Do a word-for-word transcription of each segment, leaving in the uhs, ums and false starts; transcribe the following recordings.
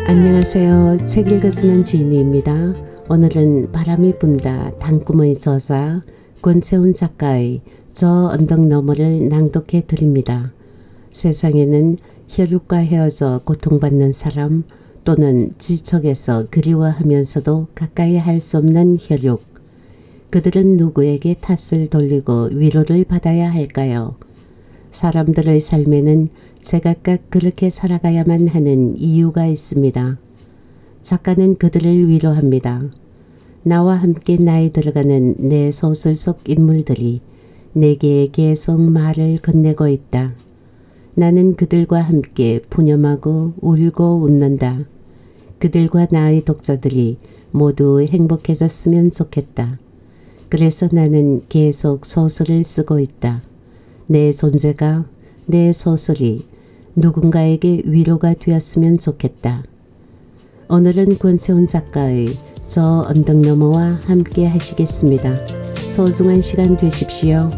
안녕하세요. 책 읽어주는 지인입니다. 오늘은 바람이 분다 단꿈의 저자 권채훈 작가의 저 언덕 너머를 낭독해 드립니다. 세상에는 혈육과 헤어져 고통받는 사람 또는 지척에서 그리워하면서도 가까이 할 수 없는 혈육. 그들은 누구에게 탓을 돌리고 위로를 받아야 할까요? 사람들의 삶에는 제각각 그렇게 살아가야만 하는 이유가 있습니다. 작가는 그들을 위로합니다. 나와 함께 나이 들어가는 내 소설 속 인물들이 내게 계속 말을 건네고 있다. 나는 그들과 함께 푸념하고 울고 웃는다. 그들과 나의 독자들이 모두 행복해졌으면 좋겠다. 그래서 나는 계속 소설을 쓰고 있다. 내 존재가, 내 소설이 누군가에게 위로가 되었으면 좋겠다. 오늘은 권채훈 작가의 저 언덕 너머와 함께 하시겠습니다. 소중한 시간 되십시오.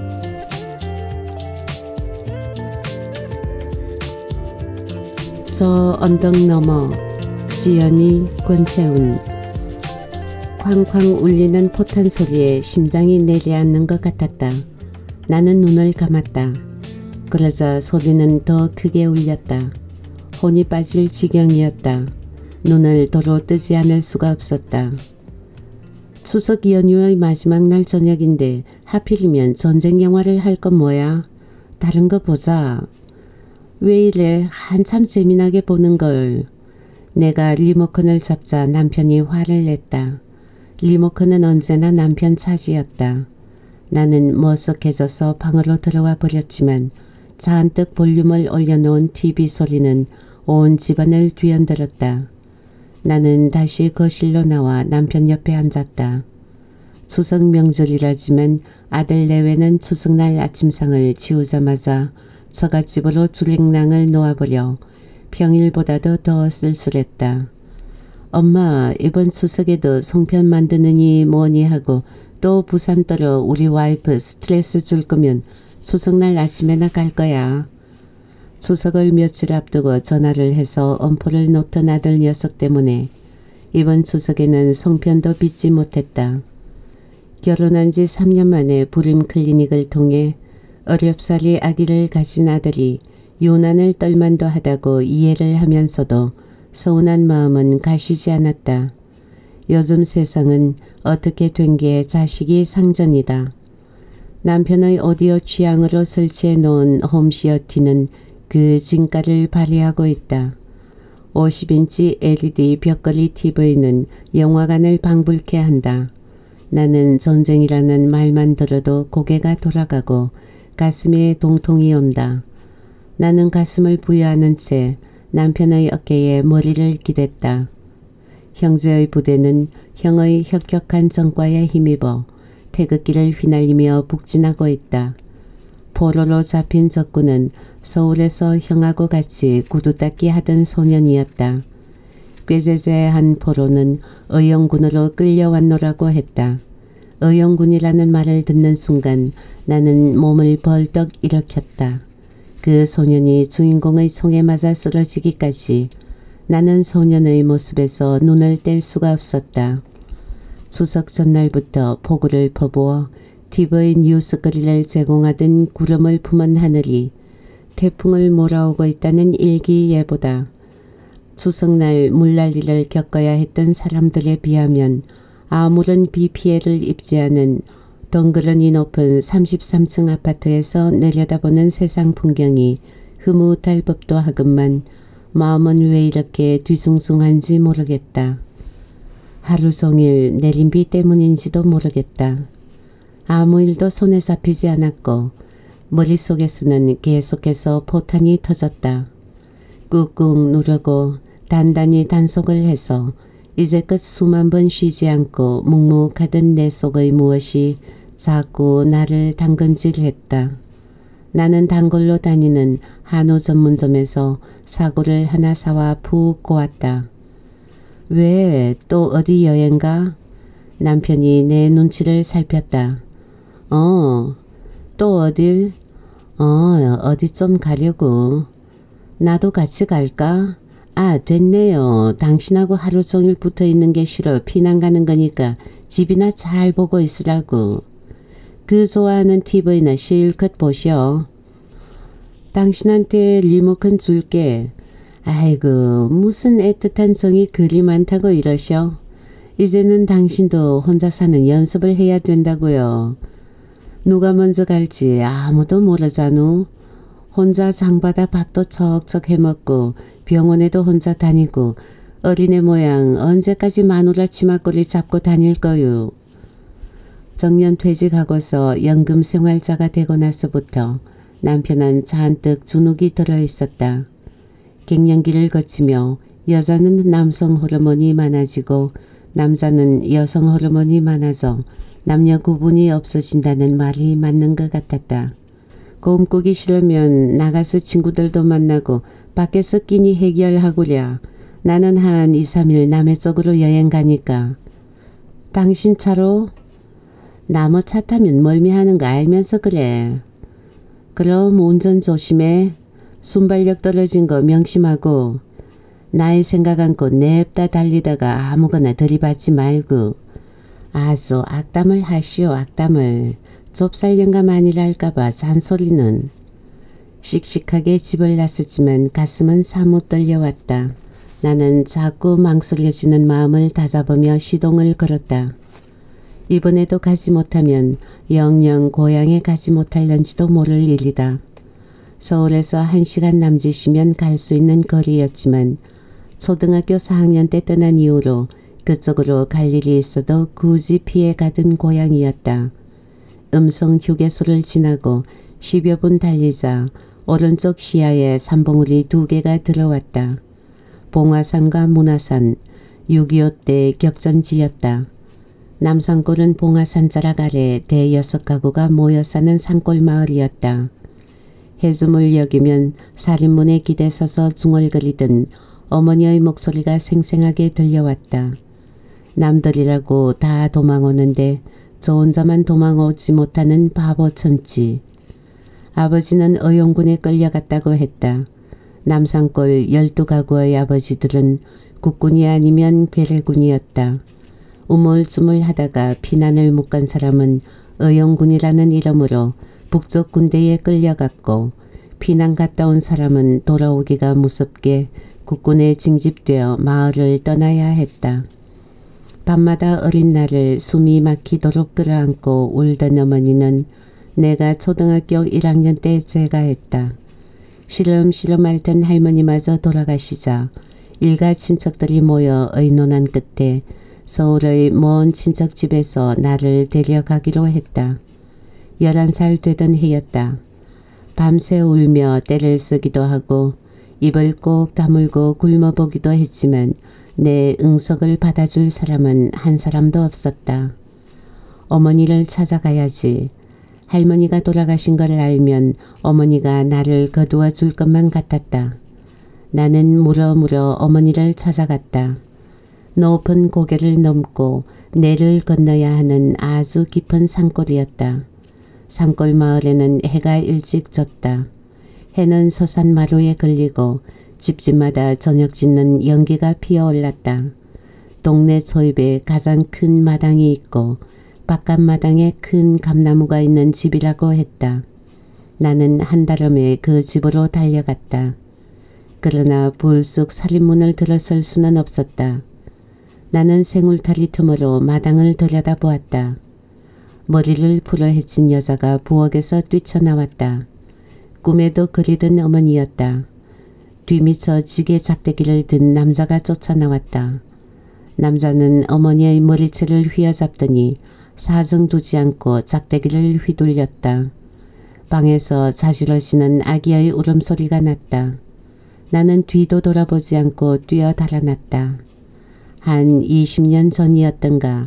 저 언덕 너머, 지연이 권채훈. 쾅쾅 울리는 포탄 소리에 심장이 내려앉는 것 같았다. 나는 눈을 감았다. 그러자 소리는 더 크게 울렸다. 혼이 빠질 지경이었다. 눈을 도로 뜨지 않을 수가 없었다. 추석 연휴의 마지막 날 저녁인데 하필이면 전쟁 영화를 할 건 뭐야? 다른 거 보자. 왜 이래 한참 재미나게 보는 걸. 내가 리모컨을 잡자 남편이 화를 냈다. 리모컨은 언제나 남편 차지였다. 나는 머쓱해져서 방으로 들어와 버렸지만 잔뜩 볼륨을 올려놓은 티비 소리는 온 집안을 뒤흔들었다. 나는 다시 거실로 나와 남편 옆에 앉았다. 추석 명절이라지만 아들 내외는 추석날 아침상을 치우자마자 처갓집으로 줄링랑을 놓아버려 평일보다도 더 쓸쓸했다. 엄마, 이번 추석에도 송편 만드느니 뭐니 하고 또 부산 떠러 우리 와이프 스트레스 줄 거면 추석날 아침에나 갈 거야. 추석을 며칠 앞두고 전화를 해서 엄포를 놓던 아들 녀석 때문에 이번 추석에는 송편도 빚지 못했다. 결혼한 지 삼 년 만에 불임 클리닉을 통해 어렵사리 아기를 가진 아들이 유난을 떨만도 하다고 이해를 하면서도 서운한 마음은 가시지 않았다. 요즘 세상은 어떻게 된 게 자식이 상전이다. 남편의 오디오 취향으로 설치해 놓은 홈시어티는 그 진가를 발휘하고 있다. 오십 인치 엘이디 벽걸이 티비는 영화관을 방불케 한다. 나는 전쟁이라는 말만 들어도 고개가 돌아가고 가슴에 동통이 온다. 나는 가슴을 부여하는 채 남편의 어깨에 머리를 기댔다. 형제의 부대는 형의 혁혁한 정과에 힘입어 태극기를 휘날리며 북진하고 있다. 포로로 잡힌 적군은 서울에서 형하고 같이 구두 닦기 하던 소년이었다. 꾀제제한 포로는 의용군으로 끌려왔노라고 했다. 의용군이라는 말을 듣는 순간 나는 몸을 벌떡 일으켰다. 그 소년이 주인공의 총에 맞아 쓰러지기까지 나는 소년의 모습에서 눈을 뗄 수가 없었다. 추석 전날부터 폭우를 퍼부어 티비 뉴스거리를 제공하던 구름을 품은 하늘이 태풍을 몰아오고 있다는 일기예보다 추석날 물난리를 겪어야 했던 사람들에 비하면 아무런 비 피해를 입지 않은 덩그러니 높은 삼십삼 층 아파트에서 내려다보는 세상 풍경이 흐뭇할 법도 하건만 마음은 왜 이렇게 뒤숭숭한지 모르겠다. 하루 종일 내린 비 때문인지도 모르겠다. 아무 일도 손에 잡히지 않았고 머릿속에서는 계속해서 포탄이 터졌다. 꾹꾹 누르고 단단히 단속을 해서 이제껏 수만 번 쉬지 않고 묵묵하던 내 속의 무엇이 자꾸 나를 당근질했다. 나는 단골로 다니는 한우 전문점에서 사고를 하나 사와 푹 고았다. 왜 또 어디 여행 가? 남편이 내 눈치를 살폈다. 어, 또 어딜? 어, 어디 좀 가려고. 나도 같이 갈까? 아, 됐네요. 당신하고 하루 종일 붙어 있는 게 싫어 피난 가는 거니까 집이나 잘 보고 있으라고. 그 좋아하는 티비나 실컷 보셔. 당신한테 리모컨 줄게. 아이고 무슨 애틋한 정이 그리 많다고 이러셔. 이제는 당신도 혼자 사는 연습을 해야 된다고요. 누가 먼저 갈지 아무도 모르잖아. 혼자 장바다 밥도 척척 해먹고 병원에도 혼자 다니고 어린애 모양 언제까지 마누라 치마꼬리 잡고 다닐 거유. 정년 퇴직하고서 연금 생활자가 되고 나서부터 남편은 잔뜩 주눅이 들어있었다. 갱년기를 거치며 여자는 남성 호르몬이 많아지고 남자는 여성 호르몬이 많아져 남녀 구분이 없어진다는 말이 맞는 것 같았다. 꿈꾸기 싫으면 나가서 친구들도 만나고 밖에서 끼니 해결하구랴. 나는 한 이, 삼 일 남해 쪽으로 여행 가니까. 당신 차로? 나 뭐 차 타면 멀미하는 거 알면서 그래. 그럼 운전 조심해. 순발력 떨어진 거 명심하고. 나의 생각 않고 냅다 달리다가 아무거나 들이받지 말고. 아주 악담을 하시오 악담을. 좁쌀 영감 아니랄까봐 잔소리는. 씩씩하게 집을 나섰지만 가슴은 사뭇 떨려왔다. 나는 자꾸 망설여지는 마음을 다잡으며 시동을 걸었다. 이번에도 가지 못하면 영영 고향에 가지 못할런지도 모를 일이다. 서울에서 한 시간 남짓이면 갈 수 있는 거리였지만 초등학교 사 학년 때 떠난 이후로 그쪽으로 갈 일이 있어도 굳이 피해가던 고향이었다. 음성 휴게소를 지나고 십여 분 달리자 오른쪽 시야에 산봉우리 두 개가 들어왔다. 봉화산과 문화산, 육이오 때 격전지였다. 남산골은 봉화산 자락 아래 대여섯 가구가 모여 사는 산골 마을이었다. 해수물 여기면 살인문에 기대서서 중얼거리던 어머니의 목소리가 생생하게 들려왔다. 남들이라고 다 도망오는데 저 혼자만 도망오지 못하는 바보천지. 아버지는 의용군에 끌려갔다고 했다. 남산골 열두 가구의 아버지들은 국군이 아니면 괴뢰군이었다. 우물쭈물하다가 피난을 못 간 사람은 의용군이라는 이름으로 북쪽 군대에 끌려갔고 피난 갔다 온 사람은 돌아오기가 무섭게 국군에 징집되어 마을을 떠나야 했다. 밤마다 어린 날을 숨이 막히도록 끌어안고 울던 어머니는 내가 초등학교 일 학년 때 제가했다. 시름시름 앓던 할머니마저 돌아가시자 일가 친척들이 모여 의논한 끝에 서울의 먼 친척집에서 나를 데려가기로 했다. 열한 살 되던 해였다. 밤새 울며 떼를 쓰기도 하고 입을 꼭 다물고 굶어보기도 했지만 내 응석을 받아줄 사람은 한 사람도 없었다. 어머니를 찾아가야지. 할머니가 돌아가신 걸 알면 어머니가 나를 거두어 줄 것만 같았다. 나는 물어물어 어머니를 찾아갔다. 높은 고개를 넘고 내를 건너야 하는 아주 깊은 산골이었다. 산골 마을에는 해가 일찍 졌다. 해는 서산마루에 걸리고 집집마다 저녁 짓는 연기가 피어올랐다. 동네 초입에 가장 큰 마당이 있고 바깥 마당에 큰 감나무가 있는 집이라고 했다. 나는 한달음에 그 집으로 달려갔다. 그러나 불쑥 살인문을 들어설 수는 없었다. 나는 생울타리 틈으로 마당을 들여다보았다. 머리를 풀어헤친 여자가 부엌에서 뛰쳐나왔다. 꿈에도 그리던 어머니였다. 뒤미쳐 지게 작대기를 든 남자가 쫓아나왔다. 남자는 어머니의 머리채를 휘어잡더니 사정두지 않고 작대기를 휘둘렸다. 방에서 자지러지는 아기의 울음소리가 났다. 나는 뒤도 돌아보지 않고 뛰어 달아났다. 한 이십 년 전이었던가.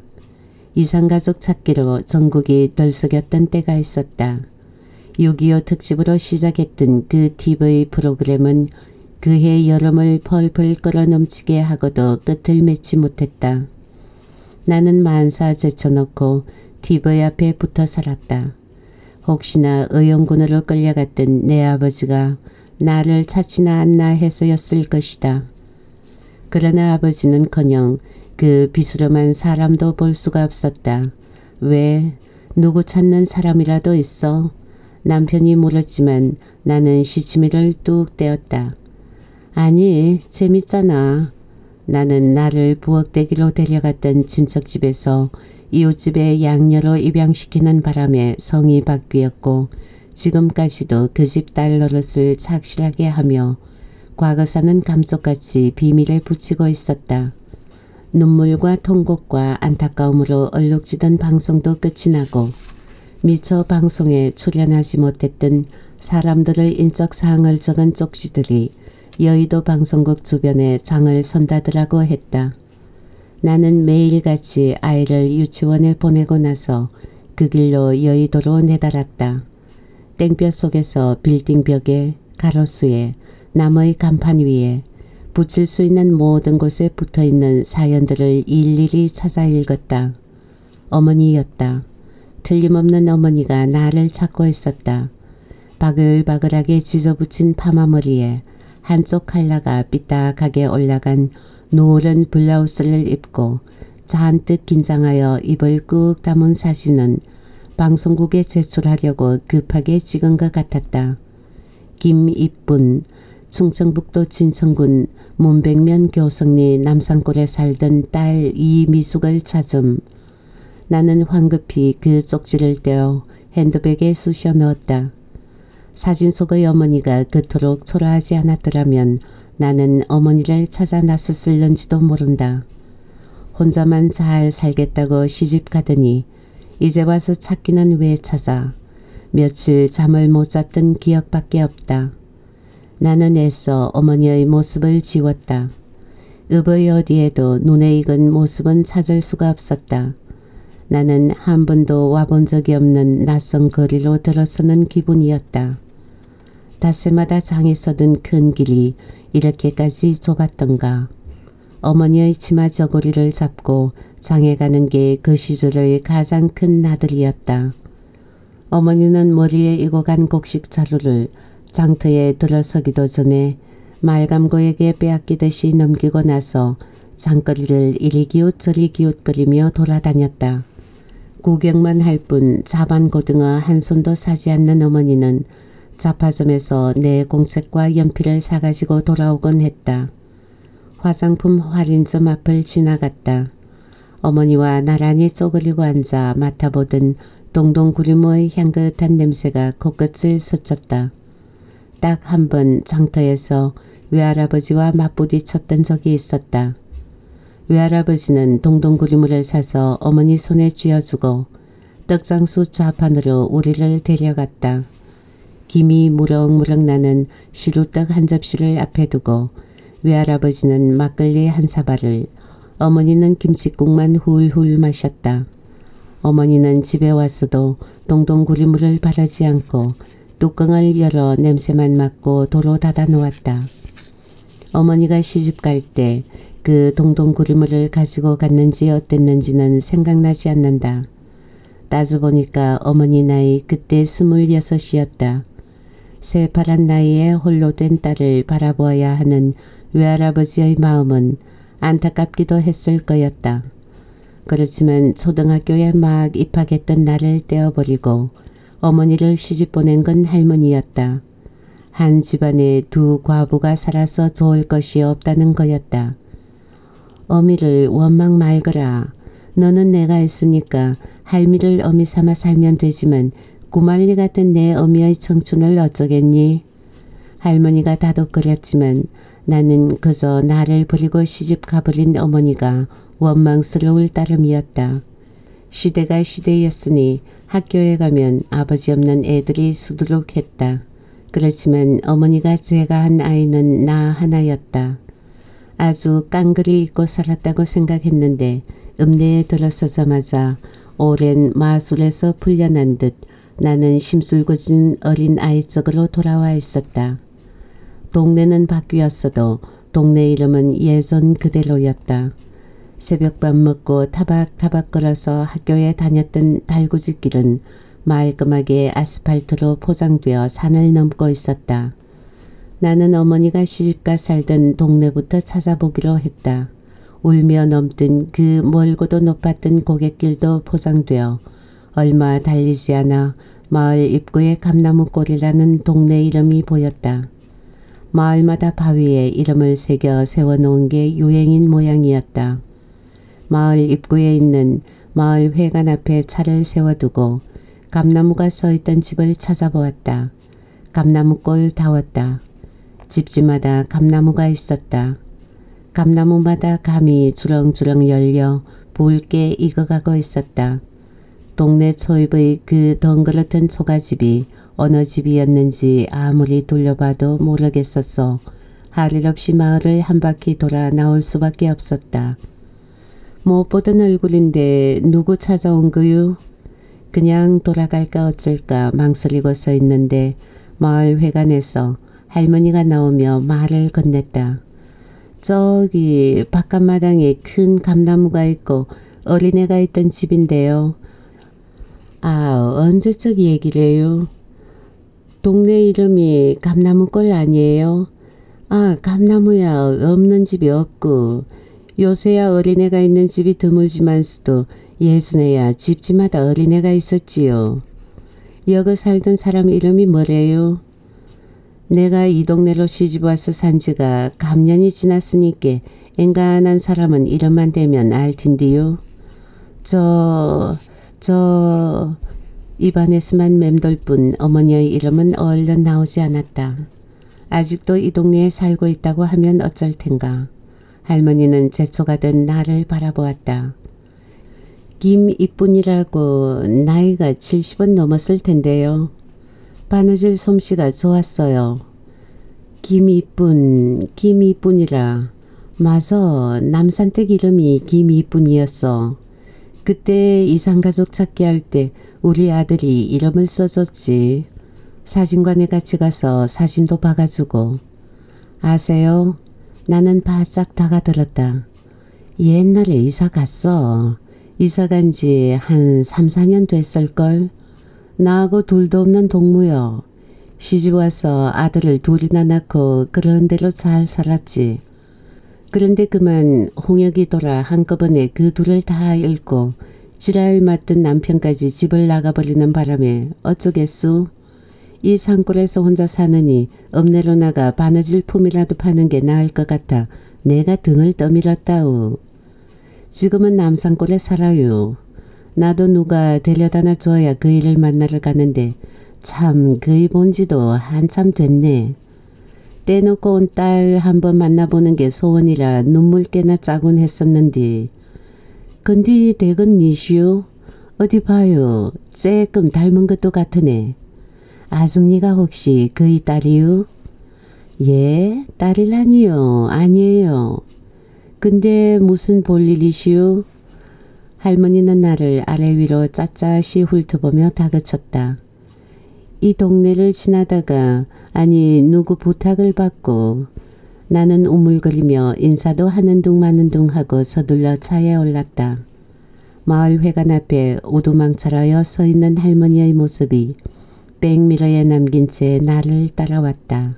이산가족 찾기로 전국이 들썩였던 때가 있었다. 육이오 특집으로 시작했던 그 티비 프로그램은 그해 여름을 펄펄 끌어넘치게 하고도 끝을 맺지 못했다. 나는 만사 제쳐놓고 티비 앞에 붙어 살았다. 혹시나 의용군으로 끌려갔던 내 아버지가 나를 찾지나 않나 해서였을 것이다. 그러나 아버지는커녕 그 비스름한 사람도 볼 수가 없었다. 왜? 누구 찾는 사람이라도 있어? 남편이 물었지만 나는 시치미를 뚝 떼었다. 아니, 재밌잖아. 나는 나를 부엌대기로 데려갔던 친척집에서 이웃집에 양녀로 입양시키는 바람에 성이 바뀌었고 지금까지도 그 집 딸 노릇을 착실하게 하며 과거사는 감쪽같이 비밀에 붙이고 있었다. 눈물과 통곡과 안타까움으로 얼룩지던 방송도 끝이 나고 미처 방송에 출연하지 못했던 사람들의 인적사항을 적은 쪽지들이 여의도 방송국 주변에 장을 선다더라고 했다. 나는 매일같이 아이를 유치원에 보내고 나서 그 길로 여의도로 내달았다. 땡볕 속에서 빌딩 벽에, 가로수에, 나무의 간판 위에 붙일 수 있는 모든 곳에 붙어있는 사연들을 일일이 찾아 읽었다. 어머니였다. 틀림없는 어머니가 나를 찾고 있었다. 바글바글하게 지저붙인 파마머리에 한쪽 칼라가 삐딱하게 올라간 노란 블라우스를 입고 잔뜩 긴장하여 입을 꾹 다문 사진은 방송국에 제출하려고 급하게 찍은 것 같았다. 김이쁜, 충청북도 진천군 문백면 교성리 남산골에 살던 딸 이미숙을 찾음. 나는 황급히 그 쪽지를 떼어 핸드백에 쑤셔 넣었다. 사진 속의 어머니가 그토록 초라하지 않았더라면 나는 어머니를 찾아 나섰을런지도 모른다. 혼자만 잘 살겠다고 시집 가더니 이제 와서 찾기는 왜 찾아. 며칠 잠을 못 잤던 기억밖에 없다. 나는 애써 어머니의 모습을 지웠다. 읍의 어디에도 눈에 익은 모습은 찾을 수가 없었다. 나는 한 번도 와본 적이 없는 낯선 거리로 들어서는 기분이었다. 닷새마다 장이 서든 큰 길이 이렇게까지 좁았던가. 어머니의 치마 저고리를 잡고 장에 가는 게 그 시절의 가장 큰 나들이었다. 어머니는 머리에 이고간 곡식 자루를 장터에 들어서기도 전에 말감고에게 빼앗기듯이 넘기고 나서 장거리를 이리 기웃 저리 기웃거리며 돌아다녔다. 구경만 할 뿐 자반고등어 한 손도 사지 않는 어머니는 잡화점에서 내 공책과 연필을 사가지고 돌아오곤 했다. 화장품 할인점 앞을 지나갔다. 어머니와 나란히 쪼그리고 앉아 맡아보던 동동구리모의 향긋한 냄새가 코끝을 스쳤다. 딱 한 번 장터에서 외할아버지와 맞부딪혔던 적이 있었다. 외할아버지는 동동구리물을 사서 어머니 손에 쥐어주고 떡장수 좌판으로 우리를 데려갔다. 김이 무럭무럭 나는 시루떡 한 접시를 앞에 두고 외할아버지는 막걸리 한 사발을, 어머니는 김치국만 훌훌 마셨다. 어머니는 집에 와서도 동동구리물을 바르지 않고 뚜껑을 열어 냄새만 맡고 도로 닫아 놓았다. 어머니가 시집갈 때 그 동동구리물을 가지고 갔는지 어땠는지는 생각나지 않는다. 따져보니까 어머니 나이 그때 스물여섯이었다. 새파란 나이에 홀로 된 딸을 바라보아야 하는 외할아버지의 마음은 안타깝기도 했을 거였다. 그렇지만 초등학교에 막 입학했던 나를 떼어버리고 어머니를 시집 보낸 건 할머니였다. 한 집안에 두 과부가 살아서 좋을 것이 없다는 거였다. 어미를 원망 말거라. 너는 내가 있으니까 할미를 어미 삼아 살면 되지만 구말리 같은 내 어미의 청춘을 어쩌겠니? 할머니가 다독거렸지만 나는 그저 나를 버리고 시집 가버린 어머니가 원망스러울 따름이었다. 시대가 시대였으니 학교에 가면 아버지 없는 애들이 수두룩했다. 그렇지만 어머니가 제가 한 아이는 나 하나였다. 아주 깡그리 잊고 살았다고 생각했는데 읍내에 들어서자마자 오랜 마술에서 풀려난 듯 나는 심술궂은 어린 아이적으로 돌아와 있었다. 동네는 바뀌었어도 동네 이름은 예전 그대로였다. 새벽밥 먹고 타박타박 걸어서 학교에 다녔던 달구지길은 말끔하게 아스팔트로 포장되어 산을 넘고 있었다. 나는 어머니가 시집가 살던 동네부터 찾아보기로 했다. 울며 넘던 그 멀고도 높았던 고갯길도 포장되어 얼마 달리지 않아 마을 입구에 감나무골이라는 동네 이름이 보였다. 마을마다 바위에 이름을 새겨 세워놓은 게 유행인 모양이었다. 마을 입구에 있는 마을 회관 앞에 차를 세워두고 감나무가 서있던 집을 찾아보았다. 감나무골 다웠다. 집집마다 감나무가 있었다. 감나무마다 감이 주렁주렁 열려 붉게 익어가고 있었다. 동네 초입의 그 덩그렇던 초가집이 어느 집이었는지 아무리 돌려봐도 모르겠었어. 할 일 없이 마을을 한 바퀴 돌아 나올 수밖에 없었다. 못 보던 얼굴인데 누구 찾아온 거유? 그냥 돌아갈까 어쩔까 망설이고 서 있는데 마을 회관에서 할머니가 나오며 말을 건넸다. 저기 바깥마당에 큰 감나무가 있고 어린애가 있던 집인데요. 아, 언제적 얘기래요? 동네 이름이 감나무골 아니에요? 아, 감나무야 없는 집이 없고 요새야 어린애가 있는 집이 드물지만서도 예전에야 집집마다 어린애가 있었지요. 여기 살던 사람 이름이 뭐래요? 내가 이 동네로 시집와서 산 지가 감년이 지났으니까 앵간한 사람은 이름만 대면 알 텐디요. 저... 저... 입안에서만 맴돌 뿐 어머니의 이름은 얼른 나오지 않았다. 아직도 이 동네에 살고 있다고 하면 어쩔 텐가. 할머니는 재초가 된 나를 바라보았다. 김이쁜이라고 나이가 칠십은 넘었을 텐데요. 바느질 솜씨가 좋았어요. 김이쁜, 김이쁜이라. 맞아, 남산댁 이름이 김이쁜이었어. 그때 이산가족 찾기 할 때 우리 아들이 이름을 써줬지. 사진관에 같이 가서 사진도 봐가지고. 아세요? 나는 바싹 다가들었다. 옛날에 이사 갔어. 이사 간 지 한 삼, 사 년 됐을걸. 나하고 둘도 없는 동무여. 시집와서 아들을 둘이나 낳고 그런 대로 잘 살았지. 그런데 그만 홍역이 돌아 한꺼번에 그 둘을 다 잃고 지랄 맞던 남편까지 집을 나가버리는 바람에 어쩌겠소. 이 산골에서 혼자 사느니 읍내로 나가 바느질 품이라도 파는 게 나을 것 같아 내가 등을 떠밀었다우. 지금은 남산골에 살아요. 나도 누가 데려다나 줘야 그 일을 만나러 가는데 참 그이 본 지도 한참 됐네. 떼놓고 온 딸 한번 만나보는 게 소원이라 눈물깨나 짜곤 했었는디. 근데 댁은 니슈? 어디 봐요. 쬐끔 닮은 것도 같으네. 아줌니가 혹시 그이 딸이유? 예, 딸이라니요. 아니에요. 근데 무슨 볼일이시오? 할머니는 나를 아래 위로 짜짜시 훑어보며 다그쳤다. 이 동네를 지나다가 아니 누구 부탁을 받고 나는 우물거리며 인사도 하는 둥 마는 둥 하고 서둘러 차에 올랐다. 마을 회관 앞에 오두망찰하여 서 있는 할머니의 모습이 백미러에 남긴 채 나를 따라왔다.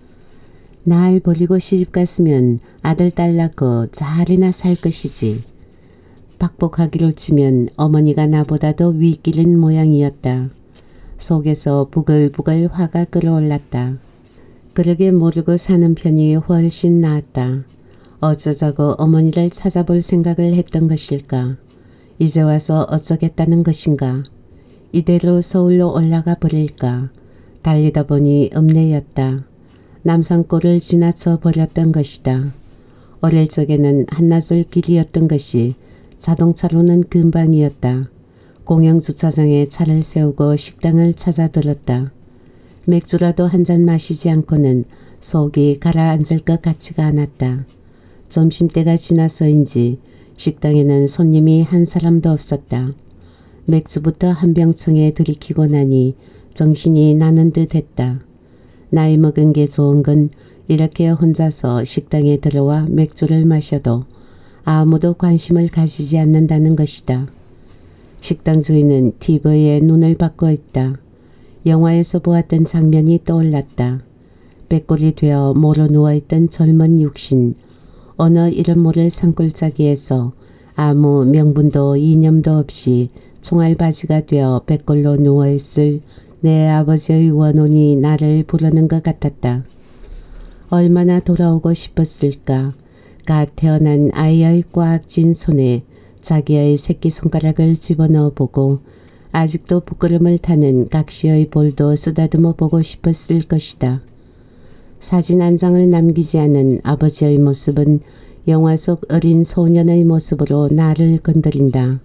날 버리고 시집 갔으면 아들 딸 낳고 잘이나 살 것이지. 박복하기로 치면 어머니가 나보다도 윗길인 모양이었다. 속에서 부글부글 화가 끓어올랐다. 그러게 모르고 사는 편이 훨씬 나았다. 어쩌자고 어머니를 찾아볼 생각을 했던 것일까. 이제 와서 어쩌겠다는 것인가. 이대로 서울로 올라가 버릴까. 달리다 보니 읍내였다. 남산골을 지나쳐 버렸던 것이다. 어릴 적에는 한나절 길이었던 것이 자동차로는 금방이었다. 공영주차장에 차를 세우고 식당을 찾아 들었다. 맥주라도 한 잔 마시지 않고는 속이 가라앉을 것 같지가 않았다. 점심때가 지나서인지 식당에는 손님이 한 사람도 없었다. 맥주부터 한 병청에 들이키고 나니 정신이 나는 듯 했다. 나이 먹은 게 좋은 건 이렇게 혼자서 식당에 들어와 맥주를 마셔도 아무도 관심을 가지지 않는다는 것이다. 식당 주인은 티비에 눈을 받고 있다. 영화에서 보았던 장면이 떠올랐다. 백골이 되어 모로 누워있던 젊은 육신, 어느 이름 모를 산골짜기에서 아무 명분도 이념도 없이 총알바지가 되어 백골로 누워있을 내 아버지의 원혼이 나를 부르는 것 같았다. 얼마나 돌아오고 싶었을까. 갓 태어난 아이의 꽉 쥔 손에 자기의 새끼손가락을 집어넣어 보고 아직도 부끄럼을 타는 각시의 볼도 쓰다듬어 보고 싶었을 것이다. 사진 한 장을 남기지 않은 아버지의 모습은 영화 속 어린 소년의 모습으로 나를 건드린다.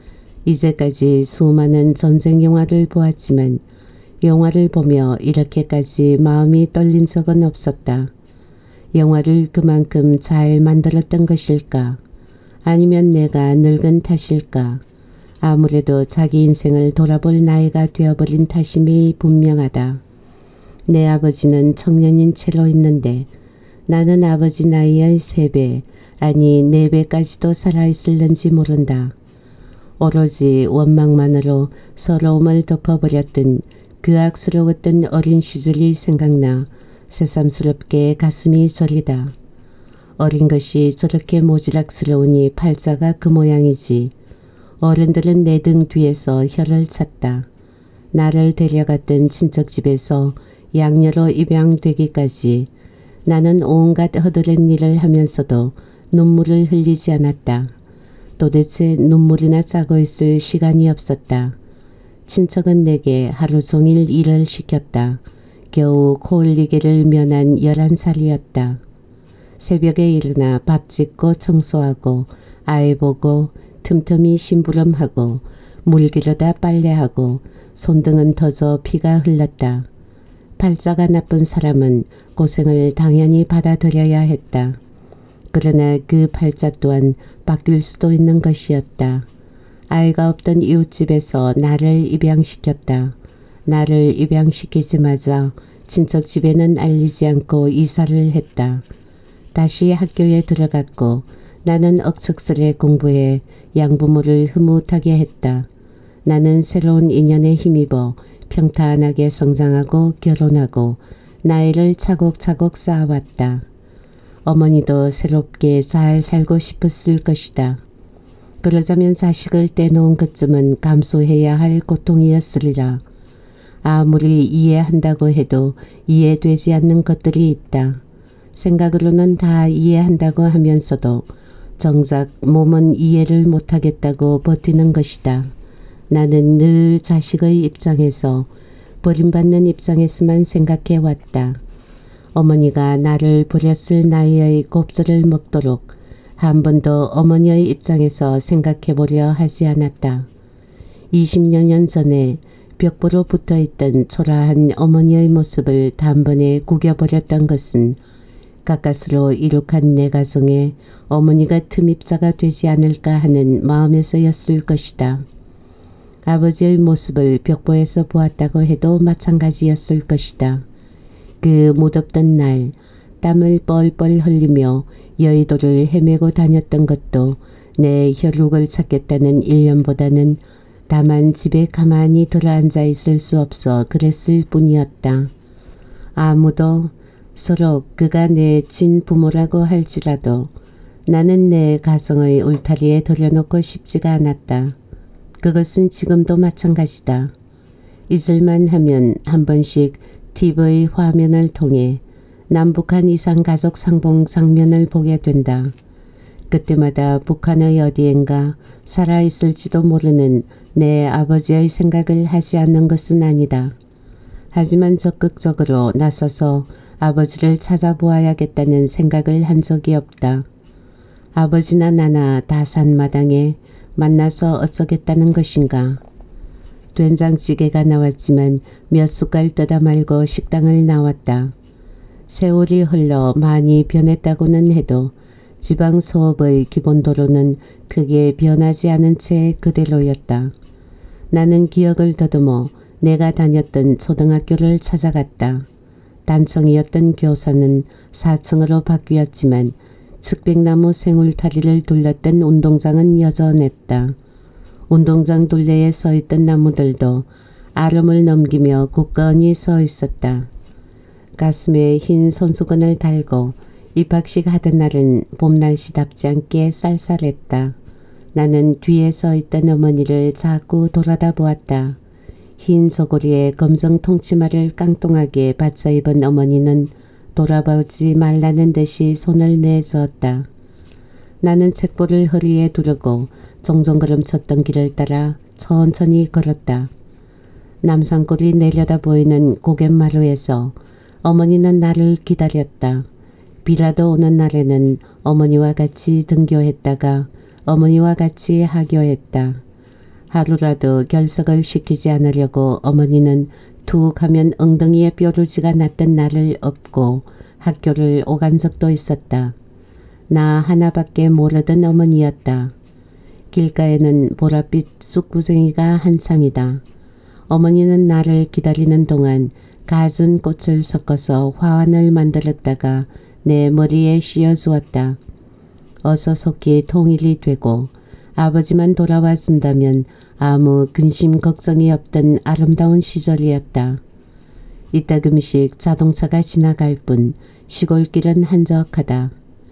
이제까지 수많은 전쟁 영화를 보았지만 영화를 보며 이렇게까지 마음이 떨린 적은 없었다. 영화를 그만큼 잘 만들었던 것일까? 아니면 내가 늙은 탓일까? 아무래도 자기 인생을 돌아볼 나이가 되어버린 탓임이 분명하다. 내 아버지는 청년인 채로 있는데 나는 아버지 나이의 세 배, 아니 네 배까지도 살아있을는지 모른다. 오로지 원망만으로 서러움을 덮어버렸던 그 악스러웠던 어린 시절이 생각나 새삼스럽게 가슴이 저리다. 어린 것이 저렇게 모지락스러우니 팔자가 그 모양이지. 어른들은 내 등 뒤에서 혀를 찼다. 나를 데려갔던 친척집에서 양녀로 입양되기까지 나는 온갖 허드렛 일을 하면서도 눈물을 흘리지 않았다. 도대체 눈물이나 짜고 있을 시간이 없었다. 친척은 내게 하루 종일 일을 시켰다. 겨우 코 흘리기를 면한 열한 살이었다. 새벽에 일어나 밥 짓고 청소하고 아이 보고 틈틈이 심부름하고 물 기르다 빨래하고 손등은 터져 피가 흘렀다. 팔자가 나쁜 사람은 고생을 당연히 받아들여야 했다. 그러나 그 팔자 또한 바뀔 수도 있는 것이었다. 아이가 없던 이웃집에서 나를 입양시켰다. 나를 입양시키자마자 친척집에는 알리지 않고 이사를 했다. 다시 학교에 들어갔고 나는 억척스레 공부해 양부모를 흐뭇하게 했다. 나는 새로운 인연에 힘입어 평탄하게 성장하고 결혼하고 나이를 차곡차곡 쌓아왔다. 어머니도 새롭게 잘 살고 싶었을 것이다. 그러자면 자식을 떼놓은 것쯤은 감수해야 할 고통이었으리라. 아무리 이해한다고 해도 이해되지 않는 것들이 있다. 생각으로는 다 이해한다고 하면서도 정작 몸은 이해를 못하겠다고 버티는 것이다. 나는 늘 자식의 입장에서 버림받는 입장에서만 생각해 왔다. 어머니가 나를 버렸을 나이의 곱절을 먹도록 한 번도 어머니의 입장에서 생각해 보려 하지 않았다. 이십여 년 전에 벽보로 붙어있던 초라한 어머니의 모습을 단번에 구겨버렸던 것은 가까스로 이룩한 내 가정에 어머니가 틈입자가 되지 않을까 하는 마음에서였을 것이다. 아버지의 모습을 벽보에서 보았다고 해도 마찬가지였을 것이다. 그 무덥던 날 땀을 뻘뻘 흘리며 여의도를 헤매고 다녔던 것도 내 혈육을 찾겠다는 일념보다는 다만 집에 가만히 들어앉아 있을 수 없어 그랬을 뿐이었다. 아무도 서로 그가 내 친부모라고 할지라도 나는 내 가정의 울타리에 들여놓고 싶지가 않았다. 그것은 지금도 마찬가지다. 잊을만 하면 한 번씩 티비 화면을 통해 남북한 이산가족 상봉 장면을 보게 된다. 그때마다 북한의 어디엔가 살아있을지도 모르는 내 아버지의 생각을 하지 않는 것은 아니다. 하지만 적극적으로 나서서 아버지를 찾아보아야겠다는 생각을 한 적이 없다. 아버지나 나나 다 산마당에 만나서 어쩌겠다는 것인가. 된장찌개가 나왔지만 몇 숟갈 떠다 말고 식당을 나왔다. 세월이 흘러 많이 변했다고는 해도 지방 소업의 기본도로는 크게 변하지 않은 채 그대로였다. 나는 기억을 더듬어 내가 다녔던 초등학교를 찾아갔다. 단청이었던 교사는 사 층으로 바뀌었지만 측백나무 생울타리를 둘렀던 운동장은 여전했다. 운동장 둘레에 서있던 나무들도 아름을 넘기며 굳건히 서 있었다. 가슴에 흰 손수건을 달고 입학식 하던 날은 봄 날씨답지 않게 쌀쌀했다. 나는 뒤에 서 있던 어머니를 자꾸 돌아다 보았다. 흰 저고리에 검정 통치마를 깡통하게 받쳐 입은 어머니는 돌아보지 말라는 듯이 손을 내저었다. 나는 책보를 허리에 두르고 종종걸음 쳤던 길을 따라 천천히 걸었다. 남산골이 내려다 보이는 고갯마루에서 어머니는 나를 기다렸다. 비라도 오는 날에는 어머니와 같이 등교했다가 어머니와 같이 하교했다. 하루라도 결석을 시키지 않으려고 어머니는 툭 하면 엉덩이에 뾰루지가 났던 나를 업고 학교를 오간 적도 있었다. 나 하나밖에 모르던 어머니였다. 길가에는 보랏빛 쑥부쟁이가 한창이다. 어머니는 나를 기다리는 동안 갖은 꽃을 섞어서 화환을 만들었다가 내 머리에 씌워주었다. 어서 속히 통일이 되고 아버지만 돌아와 준다면 아무 근심 걱정이 없던 아름다운 시절이었다. 이따금씩 자동차가 지나갈 뿐 시골길은 한적하다.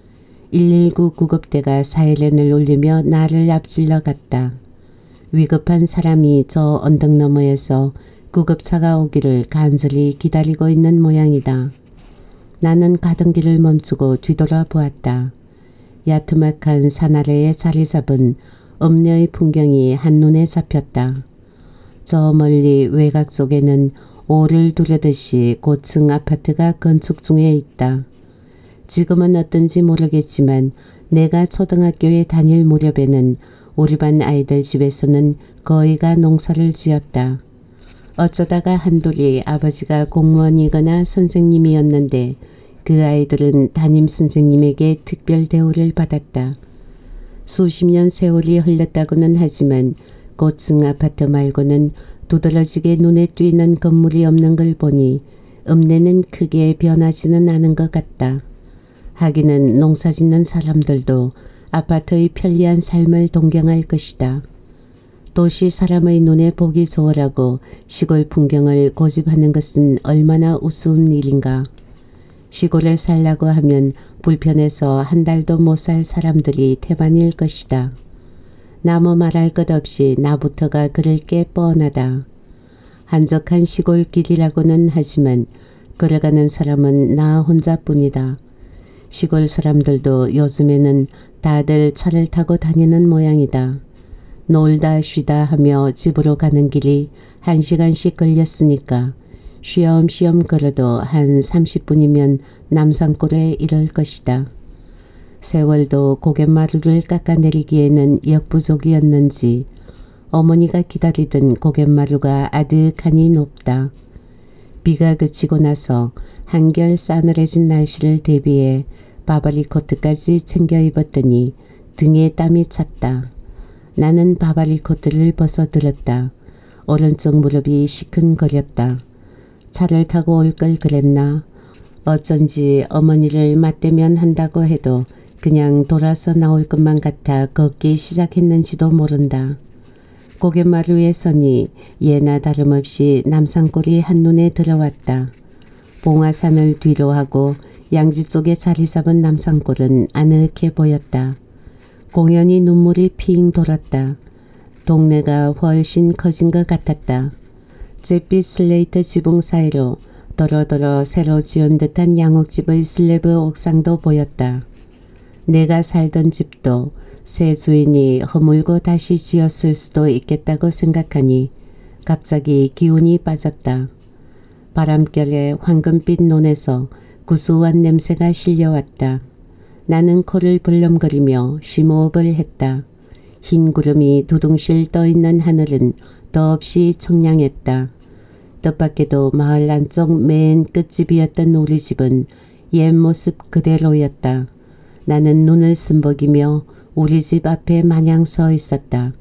일일구 구급대가 사이렌을 울리며 나를 앞질러 갔다. 위급한 사람이 저 언덕 너머에서 구급차가 오기를 간절히 기다리고 있는 모양이다. 나는 가던 길을 멈추고 뒤돌아 보았다. 야트막한 산 아래에 자리 잡은 읍내의 풍경이 한눈에 잡혔다. 저 멀리 외곽 쪽에는 오를 두르듯이 고층 아파트가 건축 중에 있다. 지금은 어떤지 모르겠지만 내가 초등학교에 다닐 무렵에는 우리 반 아이들 집에서는 거의가 농사를 지었다. 어쩌다가 한둘이 아버지가 공무원이거나 선생님이었는데 그 아이들은 담임 선생님에게 특별 대우를 받았다. 수십 년 세월이 흘렀다고는 하지만 고층 아파트 말고는 두드러지게 눈에 띄는 건물이 없는 걸 보니 읍내는 크게 변하지는 않은 것 같다. 하기는 농사 짓는 사람들도 아파트의 편리한 삶을 동경할 것이다. 도시 사람의 눈에 보기 좋으라고 시골 풍경을 고집하는 것은 얼마나 우스운 일인가. 시골에 살라고 하면 불편해서 한 달도 못 살 사람들이 태반일 것이다. 나무 말할 것 없이 나부터가 그럴 게 뻔하다. 한적한 시골 길이라고는 하지만 걸어가는 사람은 나 혼자뿐이다. 시골 사람들도 요즘에는 다들 차를 타고 다니는 모양이다. 놀다 쉬다 하며 집으로 가는 길이 한 시간씩 걸렸으니까 쉬엄쉬엄 걸어도 한 삼십 분이면 남산골에 이를 것이다. 세월도 고갯마루를 깎아내리기에는 역부족이었는지 어머니가 기다리던 고갯마루가 아득하니 높다. 비가 그치고 나서 한결 싸늘해진 날씨를 대비해 바바리 코트까지 챙겨 입었더니 등에 땀이 찼다. 나는 바바리 코트를 벗어들었다. 오른쪽 무릎이 시큰거렸다. 차를 타고 올 걸 그랬나? 어쩐지 어머니를 맞대면 한다고 해도 그냥 돌아서 나올 것만 같아 걷기 시작했는지도 모른다. 고갯마루에 서니 예나 다름없이 남산골이 한눈에 들어왔다. 봉화산을 뒤로 하고 양지 쪽에 자리 잡은 남산골은 아늑해 보였다. 공연히 눈물이 핑 돌았다. 동네가 훨씬 커진 것 같았다. 잿빛 슬레이트 지붕 사이로 더러더러 새로 지은 듯한 양옥집의 슬래브 옥상도 보였다. 내가 살던 집도 새 주인이 허물고 다시 지었을 수도 있겠다고 생각하니 갑자기 기운이 빠졌다. 바람결에 황금빛 논에서 구수한 냄새가 실려왔다. 나는 코를 벌렁거리며 심호흡을 했다. 흰 구름이 두둥실 떠있는 하늘은 더없이 청량했다. 뜻밖에도 마을 안쪽 맨 끝집이었던 우리 집은 옛 모습 그대로였다. 나는 눈을 쓴벅이며 우리 집 앞에 마냥 서 있었다.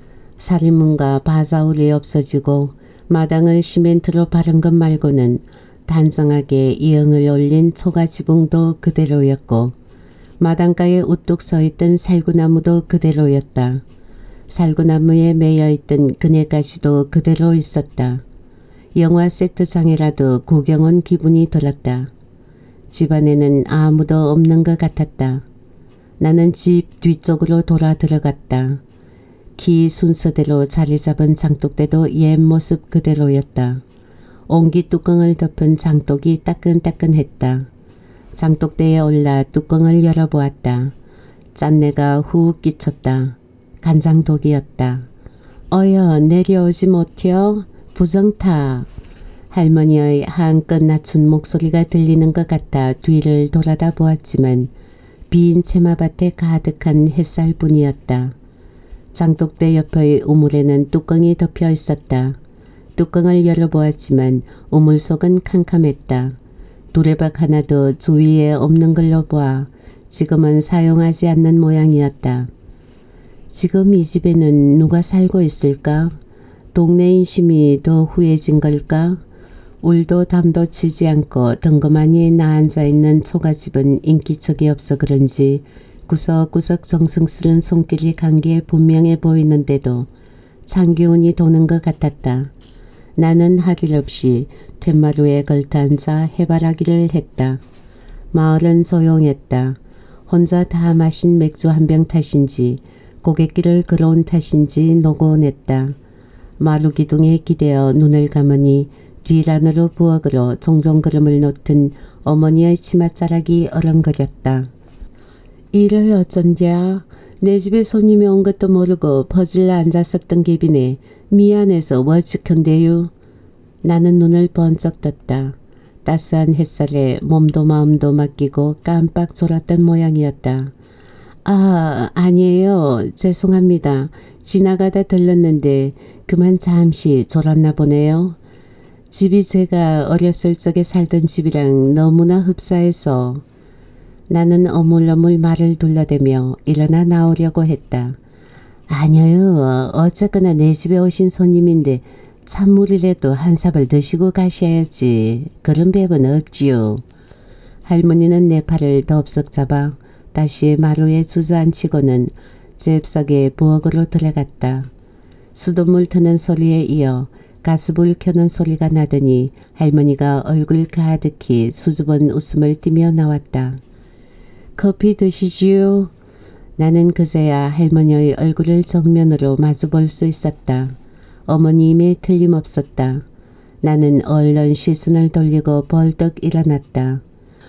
살인문과 바자울이 없어지고 마당을 시멘트로 바른 것 말고는 단정하게 이응을 올린 초가 지붕도 그대로였고 마당가에 우뚝 서있던 살구나무도 그대로였다. 살구나무에 매여있던 그네가지도 그대로 있었다. 영화 세트장이라도 구경 온 기분이 들었다. 집안에는 아무도 없는 것 같았다. 나는 집 뒤쪽으로 돌아 들어갔다. 키 순서대로 자리 잡은 장독대도 옛 모습 그대로였다. 옹기 뚜껑을 덮은 장독이 따끈따끈했다. 장독대에 올라 뚜껑을 열어보았다. 짠내가 훅 끼쳤다. 간장독이었다. 어여 내려오지 못해요. 부정타. 할머니의 한껏 낮춘 목소리가 들리는 것 같아 뒤를 돌아다 보았지만 빈 채마밭에 가득한 햇살뿐이었다. 장독대 옆의 우물에는 뚜껑이 덮여 있었다. 뚜껑을 열어보았지만 우물 속은 캄캄했다. 두레박 하나도 주위에 없는 걸로 보아 지금은 사용하지 않는 모양이었다. 지금 이 집에는 누가 살고 있을까? 동네 인심이 더 후해진 걸까? 울도 담도 치지 않고 덩그마니 나앉아있는 초가집은 인기척이 없어 그런지 구석구석 정성스런 손길이 간 게 분명해 보이는데도 찬기운이 도는 것 같았다. 나는 할 일 없이 툇마루에 걸터앉아 해바라기를 했다. 마을은 조용했다. 혼자 다 마신 맥주 한 병 탓인지 고갯길을 걸어온 탓인지 노곤했다. 마루 기둥에 기대어 눈을 감으니 뒤란으로 부엌으로 종종 걸음을 놓던 어머니의 치맛자락이 어렁거렸다. 일을 어쩐디야. 내 집에 손님이 온 것도 모르고 퍼질러 앉았었던 깁이네. 미안해서 월측한데요. 나는 눈을 번쩍 떴다. 따스한 햇살에 몸도 마음도 맡기고 깜빡 졸았던 모양이었다. 아, 아니에요. 죄송합니다. 지나가다 들렀는데 그만 잠시 졸았나 보네요. 집이 제가 어렸을 적에 살던 집이랑 너무나 흡사해서. 나는 어물어물 말을 둘러대며 일어나 나오려고 했다. 아니요. 어쨌거나 내 집에 오신 손님인데 찬물이라도 한 삽을 드시고 가셔야지. 그런 법은 없지요. 할머니는 내 팔을 덥석 잡아 다시 마루에 주저앉히고는 잽싸게 부엌으로 들어갔다. 수돗물 트는 소리에 이어 가스불 켜는 소리가 나더니 할머니가 얼굴 가득히 수줍은 웃음을 띠며 나왔다. 커피 드시지요? 나는 그제야 할머니의 얼굴을 정면으로 마주볼 수 있었다. 어머님의 틀림없었다. 나는 얼른 시선을 돌리고 벌떡 일어났다.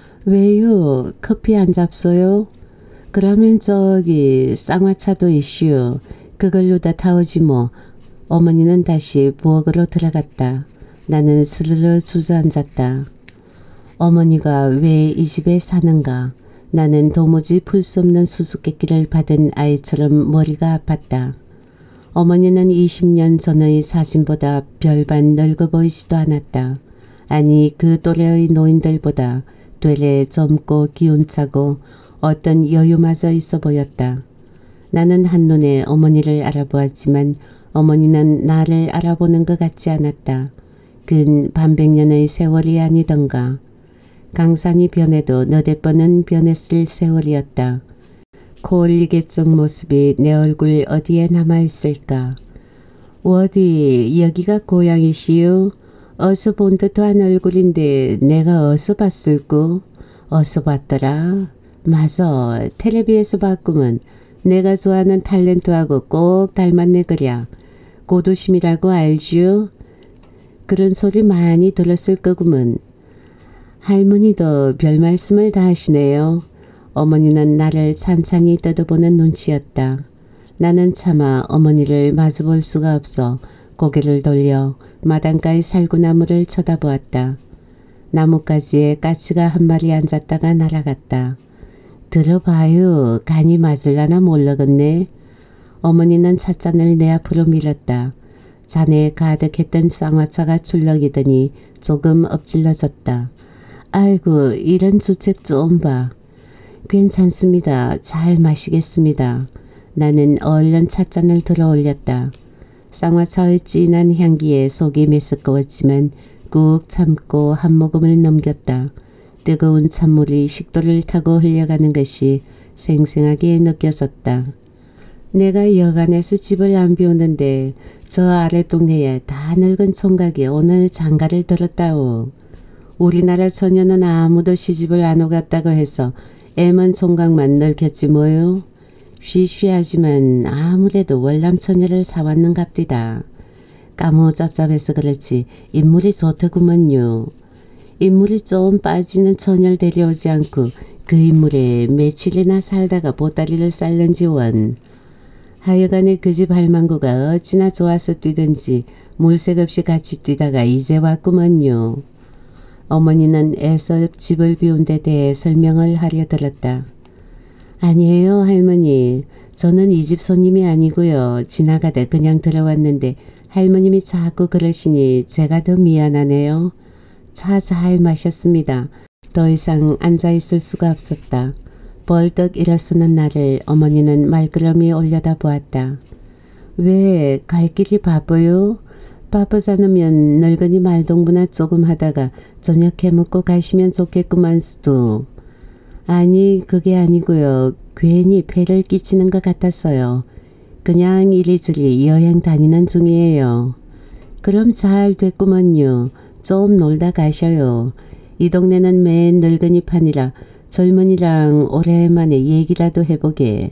왜요? 커피 안 잡소요? 그러면 저기 쌍화차도 이슈. 그걸로 다 타오지 뭐. 어머니는 다시 부엌으로 들어갔다. 나는 스르르 주저앉았다. 어머니가 왜 이 집에 사는가? 나는 도무지 풀 수 없는 수수께끼를 받은 아이처럼 머리가 아팠다. 어머니는 이십 년 전의 사진보다 별반 늙어 보이지도 않았다. 아니 그 또래의 노인들보다 되레 젊고 기운차고 어떤 여유마저 있어 보였다. 나는 한눈에 어머니를 알아보았지만 어머니는 나를 알아보는 것 같지 않았다. 근 반백년의 세월이 아니던가. 강산이 변해도 너댓 번은 변했을 세월이었다. 코올리게적 모습이 내 얼굴 어디에 남아있을까. 어디 여기가 고향이시요? 어서 본 듯한 얼굴인데 내가 어서 봤을꼬? 어서 봤더라. 맞아. 텔레비에서 봤구먼. 내가 좋아하는 탤런트하고 꼭 닮았네 그랴. 고도심이라고 알지요? 그런 소리 많이 들었을 거구먼. 할머니도 별 말씀을 다 하시네요. 어머니는 나를 찬찬히 떠다보는 눈치였다. 나는 차마 어머니를 마주볼 수가 없어 고개를 돌려 마당가의 살구나무를 쳐다보았다. 나뭇가지에 까치가 한 마리 앉았다가 날아갔다. 들어봐요. 간이 맞을라나 몰라겠네. 어머니는 찻잔을 내 앞으로 밀었다. 잔에 가득했던 쌍화차가 출렁이더니 조금 엎질러졌다. 아이고 이런 주책 좀 봐. 괜찮습니다. 잘 마시겠습니다. 나는 얼른 찻잔을 들어 올렸다. 쌍화차의 진한 향기에 속이 메스꺼웠지만 꾹 참고 한 모금을 넘겼다. 뜨거운 찬물이 식도를 타고 흘려가는 것이 생생하게 느껴졌다. 내가 여간에서 집을 안 비우는데 저 아래 동네에 다 늙은 총각이 오늘 장가를 들었다오. 우리나라 처녀는 아무도 시집을 안 오갔다고 해서 애먼 총각만 늙혔지 뭐요. 쉬쉬하지만 아무래도 월남 처녀를 사왔는갑디다. 까무잡잡해서 그렇지 인물이 좋더구먼요. 인물이 좀 빠지는 처녀를 데려오지 않고 그 인물에 며칠이나 살다가 보따리를 쌀는지 원. 하여간에 그 집 할망구가 어찌나 좋아서 뛰든지 물색 없이 같이 뛰다가 이제 왔구먼요. 어머니는 애써 집을 비운 데 대해 설명을 하려 들었다. 아니에요 할머니. 저는 이 집 손님이 아니고요. 지나가다 그냥 들어왔는데 할머님이 자꾸 그러시니 제가 더 미안하네요. 차 잘 마셨습니다. 더 이상 앉아있을 수가 없었다. 벌떡 일어서는 나를 어머니는 말끄러미 올려다 보았다. 왜 갈 길이 바빠요? 바쁘지 않으면 늙은이 말동무나 조금 하다가 저녁 해먹고 가시면 좋겠구만 수도. 아니 그게 아니고요. 괜히 폐를 끼치는 것 같았어요. 그냥 이리저리 여행 다니는 중이에요. 그럼 잘 됐구먼요. 좀 놀다 가셔요. 이 동네는 맨 늙은이 판이라 젊은이랑 오랜만에 얘기라도 해보게.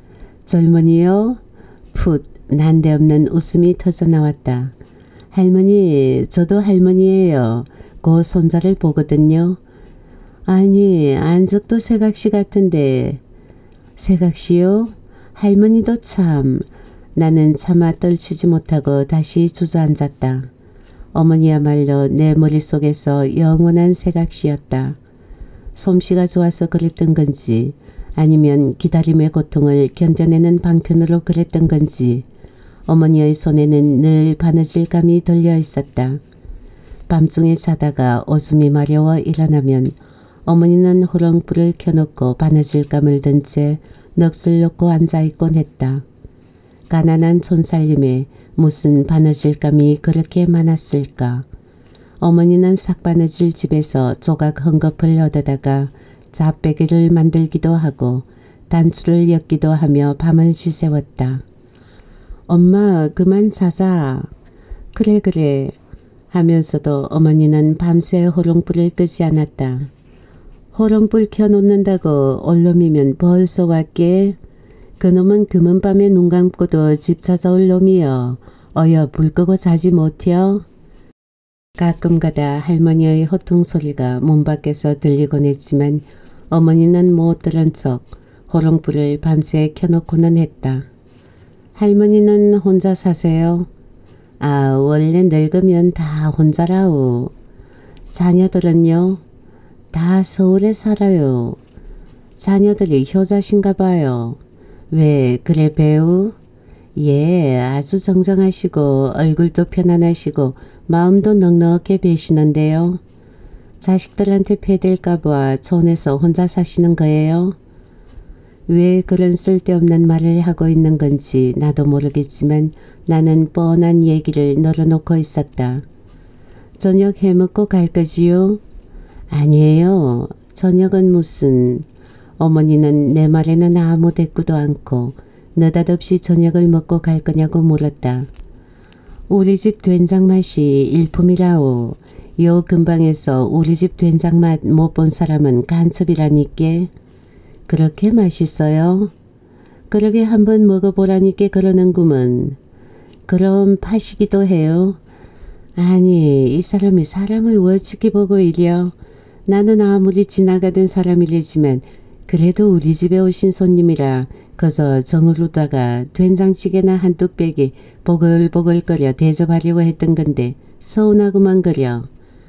젊은이요? 풋 난데없는 웃음이 터져나왔다. 할머니 저도 할머니예요. 그 손자를 보거든요. 아니 안적도 새각시 같은데. 새각시요? 할머니도 참. 나는 차마 떨치지 못하고 다시 주저앉았다. 어머니야말로 내 머릿속에서 영원한 새각시였다. 솜씨가 좋아서 그랬던 건지 아니면 기다림의 고통을 견뎌내는 방편으로 그랬던 건지 어머니의 손에는 늘 바느질감이 들려 있었다. 밤중에 자다가 오줌이 마려워 일어나면 어머니는 호롱불을 켜놓고 바느질감을 든 채 넋을 놓고 앉아있곤 했다. 가난한 촌살림에 무슨 바느질감이 그렇게 많았을까. 어머니는 삭바느질 집에서 조각 헝겊을 얻어다가 잡배기를 만들기도 하고 단추를 엮기도 하며 밤을 지새웠다. 엄마 그만 자자. 그래 그래 하면서도 어머니는 밤새 호롱불을 끄지 않았다. 호롱불 켜놓는다고 얼놈이면 벌써 왔게. 그놈은 금은밤에 눈 감고도 집 찾아올 놈이여. 어여 불 끄고 자지 못혀? 가끔가다 할머니의 호통소리가 문 밖에서 들리곤 했지만 어머니는 못 들은 척 호롱불을 밤새 켜놓고는 했다. 할머니는 혼자 사세요? 아 원래 늙으면 다 혼자라오. 자녀들은요? 다 서울에 살아요. 자녀들이 효자신가 봐요. 왜 그래 배우? 예 아주 정정하시고 얼굴도 편안하시고 마음도 넉넉해 배시는데요. 자식들한테 패될까봐 촌에서 혼자 사시는 거예요? 왜 그런 쓸데없는 말을 하고 있는 건지 나도 모르겠지만 나는 뻔한 얘기를 널어놓고 있었다. 저녁 해먹고 갈 거지요? 아니에요. 저녁은 무슨. 어머니는 내 말에는 아무 대꾸도 않고 느닷없이 저녁을 먹고 갈 거냐고 물었다. 우리 집 된장 맛이 일품이라오. 요 근방에서 우리 집 된장 맛 못 본 사람은 간첩이라니께. 그렇게 맛있어요? 그러게 한번 먹어보라니께 그러는구먼. 그럼 파시기도 해요? 아니 이 사람이 사람을 어찌게 보고 이려. 나는 아무리 지나가던 사람이래지만 그래도 우리 집에 오신 손님이라 거저 정으로다가 된장찌개나 한두 빼기 보글보글거려 대접하려고 했던 건데 서운하구만 그려.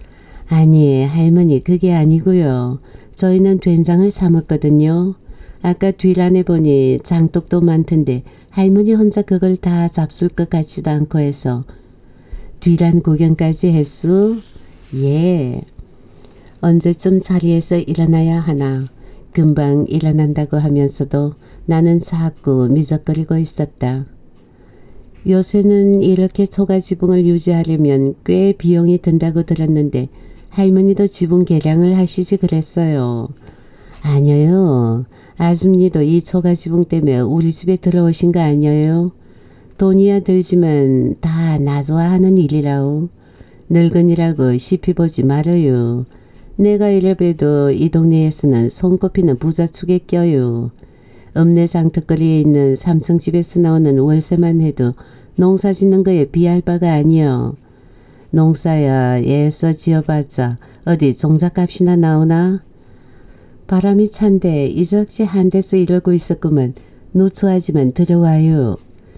아니 할머니 그게 아니고요. 저희는 된장을 사 먹거든요. 아까 뒷란에 보니 장독도 많던데 할머니 혼자 그걸 다 잡술 것 같지도 않고 해서. 뒷란 구경까지 했수? 예. 언제쯤 자리에서 일어나야 하나. 금방 일어난다고 하면서도 나는 자꾸 미적거리고 있었다. 요새는 이렇게 초가 지붕을 유지하려면 꽤 비용이 든다고 들었는데 할머니도 지붕 개량을 하시지 그랬어요. 아니요. 아줌니도 이 초가지붕 때문에 우리 집에 들어오신 거 아니에요? 돈이야 들지만 다 나 좋아하는 일이라오. 늙은이라고 시피 보지 말아요. 내가 이래봬도 이 동네에서는 손꼽히는 부자축에 껴요. 읍내장터거리에 있는 삼 층 집에서 나오는 월세만 해도 농사 짓는 거에 비할 바가 아니여. 농사야 애써 지어봤자 어디 종잣값이나 나오나? 바람이 찬데 이적지 한 데서 이러고 있었구먼. 노초하지만 들어와요.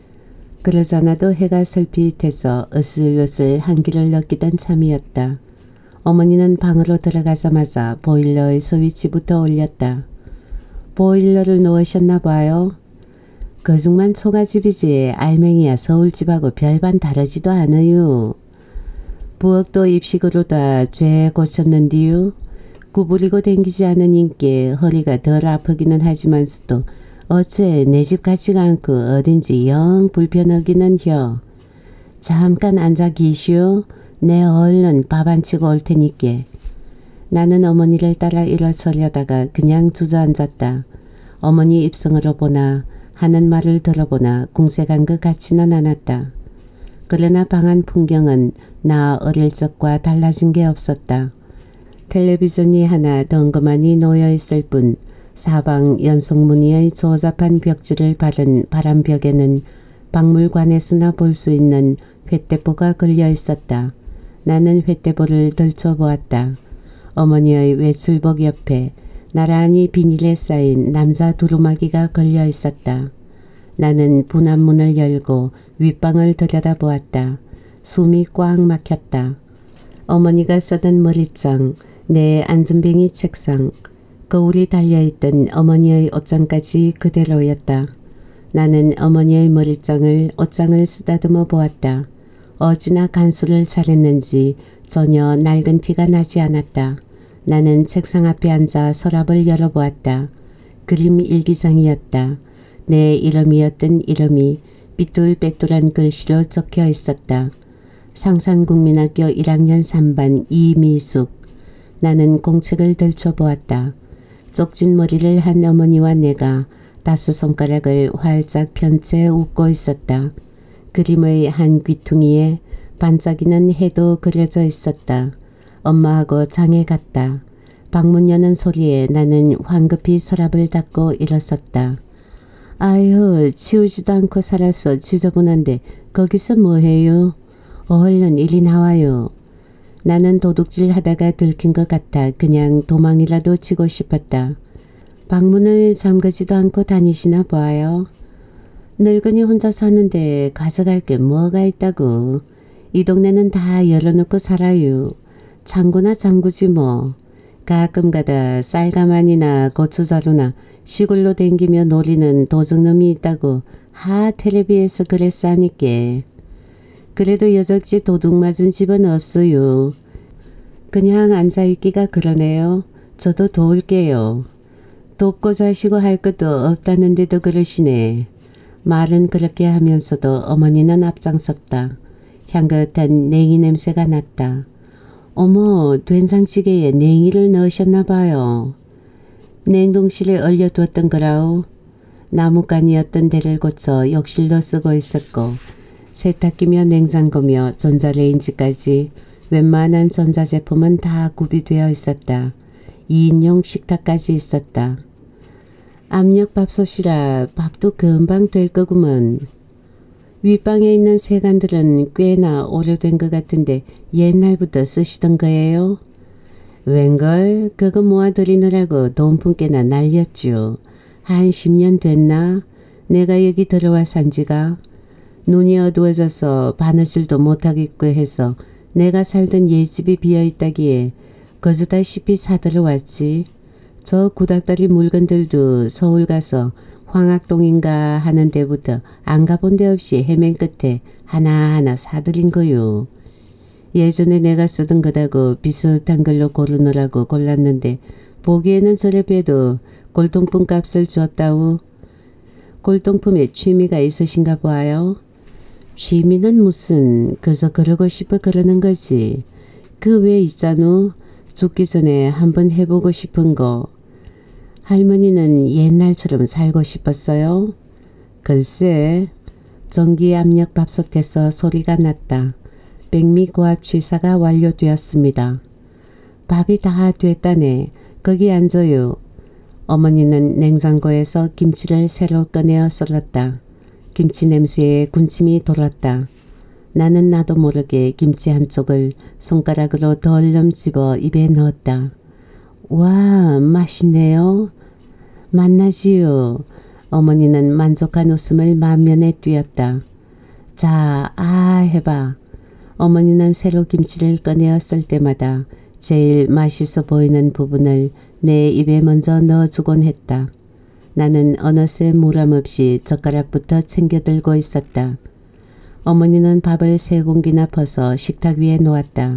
그러자나도 해가 설핏해서 으슬으슬 한기를 느끼던 참이었다. 어머니는 방으로 들어가자마자 보일러의 스위치부터 올렸다. 보일러를 놓으셨나 봐요. 그중만 초가집이지 알맹이야 서울집하고 별반 다르지도 않아요. 부엌도 입식으로다 죄 고쳤는디요. 구부리고 댕기지 않은 인께 허리가 덜 아프기는 하지만서도 어째 내 집 같지가 않고 어딘지 영 불편하기는 혀. 잠깐 앉아 계시오. 내 얼른 밥 안 치고 올 테니께. 나는 어머니를 따라 일어서려다가 그냥 주저앉았다. 어머니 입성으로 보나 하는 말을 들어보나 궁색한 것 같지는 않았다. 그러나 방 안 풍경은 나 어릴 적과 달라진 게 없었다. 텔레비전이 하나 덩그마니 놓여있을 뿐 사방 연속무늬의 조잡한 벽지를 바른 바람벽에는 박물관에서나 볼 수 있는 횃대보가 걸려 있었다. 나는 횃대보를 들춰보았다. 어머니의 외출복 옆에 나란히 비닐에 쌓인 남자 두루마기가 걸려 있었다. 나는 분한문을 열고 윗방을 들여다보았다. 숨이 꽉 막혔다. 어머니가 쓰던 머리장, 내 앉은뱅이 책상, 거울이 달려있던 어머니의 옷장까지 그대로였다. 나는 어머니의 머리장을 옷장을 쓰다듬어 보았다. 어찌나 간수를 잘했는지 전혀 낡은 티가 나지 않았다. 나는 책상 앞에 앉아 서랍을 열어보았다. 그림 일기장이었다. 내 이름이었던 이름이 삐뚤빼뚤한 글씨로 적혀 있었다. 상산국민학교 일 학년 삼 반 이미숙. 나는 공책을 들춰보았다. 쪽진 머리를 한 어머니와 내가 다섯 손가락을 활짝 편 채 웃고 있었다. 그림의 한 귀퉁이에 반짝이는 해도 그려져 있었다. 엄마하고 장에 갔다. 방문 여는 소리에 나는 황급히 서랍을 닫고 일어섰다. 아유, 치우지도 않고 살아서 지저분한데 거기서 뭐해요? 얼른 이리 나와요. 나는 도둑질 하다가 들킨 것 같아 그냥 도망이라도 치고 싶었다. 방문을 잠그지도 않고 다니시나 봐요. 늙은이 혼자 사는데 가져갈 게 뭐가 있다고. 이 동네는 다 열어놓고 살아요. 창고나 잠그지 뭐. 가끔가다 쌀가마니나 고추자루나 시골로 댕기며 노리는 도적놈이 있다고 하 텔레비에서 그랬사니께. 그래도 여적지 도둑 맞은 집은 없어요. 그냥 앉아있기가 그러네요. 저도 도울게요. 돕고 자시고 할 것도 없다는데도 그러시네. 말은 그렇게 하면서도 어머니는 앞장섰다. 향긋한 냉이 냄새가 났다. 어머, 된장찌개에 냉이를 넣으셨나 봐요. 냉동실에 얼려두었던 거라오. 나무간이었던 데를 고쳐 욕실로 쓰고 있었고 세탁기며 냉장고며 전자레인지까지 웬만한 전자제품은 다 구비되어 있었다. 이 인용 식탁까지 있었다. 압력밥솥이라 밥도 금방 될 거구먼. 윗방에 있는 세간들은 꽤나 오래된 것 같은데 옛날부터 쓰시던 거예요? 웬걸 그거 모아드리느라고 돈 품게나 날렸죠. 한 십 년 됐나? 내가 여기 들어와 산 지가. 눈이 어두워져서 바느질도 못하겠고 해서 내가 살던 옛집이 비어있다기에 거저다시피 사들어왔지. 저 구닥다리 물건들도 서울 가서 황학동인가 하는 데부터 안 가본 데 없이 헤맨 끝에 하나하나 사들인 거요. 예전에 내가 쓰던 거다고 비슷한 걸로 고르느라고 골랐는데 보기에는 저렴해도 골동품 값을 줬다우. 골동품에 취미가 있으신가 봐요. 취미는 무슨 그저 그러고 싶어 그러는 거지. 그 외에 있잖우. 죽기 전에 한번 해보고 싶은 거. 할머니는 옛날처럼 살고 싶었어요? 글쎄, 전기압력밥솥에서 소리가 났다. 백미고압 취사가 완료되었습니다. 밥이 다 됐다네. 거기 앉아요. 어머니는 냉장고에서 김치를 새로 꺼내어 썰었다. 김치 냄새에 군침이 돌았다. 나는 나도 모르게 김치 한쪽을 손가락으로 덜렁 집어 입에 넣었다. 와, 맛있네요. 맛나지요. 어머니는 만족한 웃음을 만면에 띄었다. 자, 아 해봐. 어머니는 새로 김치를 꺼내어 썰 때마다 제일 맛있어 보이는 부분을 내 입에 먼저 넣어주곤 했다. 나는 어느새 무람없이 젓가락부터 챙겨 들고 있었다. 어머니는 밥을 세 공기나 퍼서 식탁 위에 놓았다.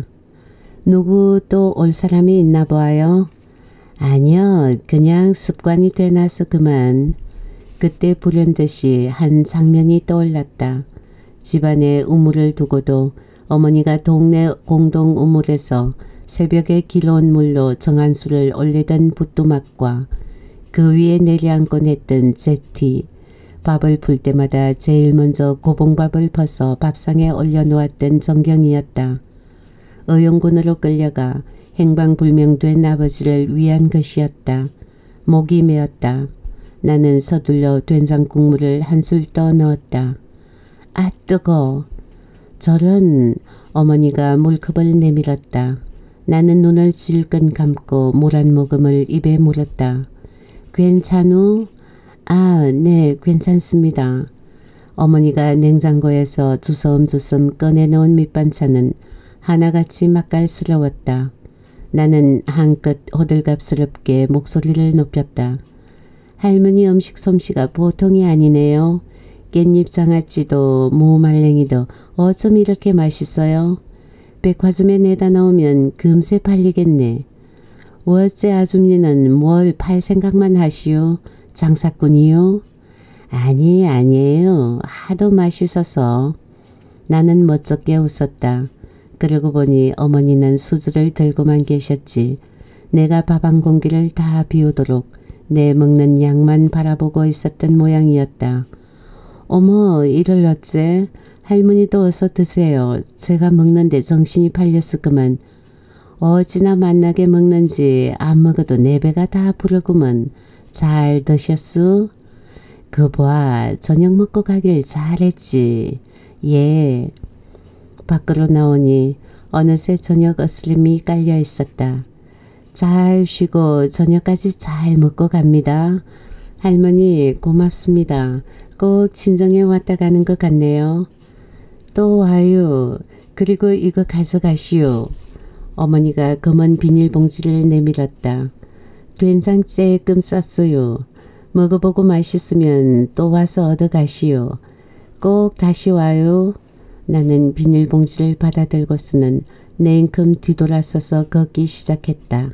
누구 또 올 사람이 있나 보아요? 아니요, 그냥 습관이 돼나서 그만. 그때 불현듯이 한 장면이 떠올랐다. 집안에 우물을 두고도 어머니가 동네 공동 우물에서 새벽에 길어온 물로 정한수를 올리던 부뚜막과 그 위에 내려앉곤 했던 제티, 밥을 풀 때마다 제일 먼저 고봉밥을 퍼서 밥상에 올려놓았던 정경이었다. 의용군으로 끌려가 행방불명된 아버지를 위한 것이었다. 목이 메었다. 나는 서둘러 된장국물을 한술 떠 넣었다. 아 뜨거. 저런. 어머니가 물컵을 내밀었다. 나는 눈을 질끈 감고 물 한 모금을 입에 물었다. 괜찮우? 아, 네, 괜찮습니다. 어머니가 냉장고에서 주섬주섬 꺼내놓은 밑반찬은 하나같이 맛깔스러웠다. 나는 한껏 호들갑스럽게 목소리를 높였다. 할머니 음식 솜씨가 보통이 아니네요. 깻잎 장아찌도 무말랭이도 어쩜 이렇게 맛있어요? 백화점에 내다 놓으면 금세 팔리겠네. 어째 아줌니는 뭘 팔 생각만 하시오? 장사꾼이요? 아니 아니에요. 하도 맛있어서. 나는 멋쩍게 웃었다. 그러고 보니 어머니는 수저를 들고만 계셨지. 내가 밥 한 공기를 다 비우도록 내 먹는 양만 바라보고 있었던 모양이었다. 어머, 이를 어째? 할머니도 어서 드세요. 제가 먹는데 정신이 팔렸을 그만. 어찌나 맛나게 먹는지 안 먹어도 내 배가 다 부르구먼. 잘 드셨수? 그 봐, 저녁 먹고 가길 잘했지. 예. 밖으로 나오니 어느새 저녁 어스름이 깔려 있었다. 잘 쉬고 저녁까지 잘 먹고 갑니다. 할머니 고맙습니다. 꼭 친정에 왔다 가는 것 같네요. 또 와요. 그리고 이거 가져가시오. 어머니가 검은 비닐봉지를 내밀었다. 된장 쬐끔 쌌어요. 먹어보고 맛있으면 또 와서 얻어가시오. 꼭 다시 와요. 나는 비닐봉지를 받아들고서는 냉큼 뒤돌아서서 걷기 시작했다.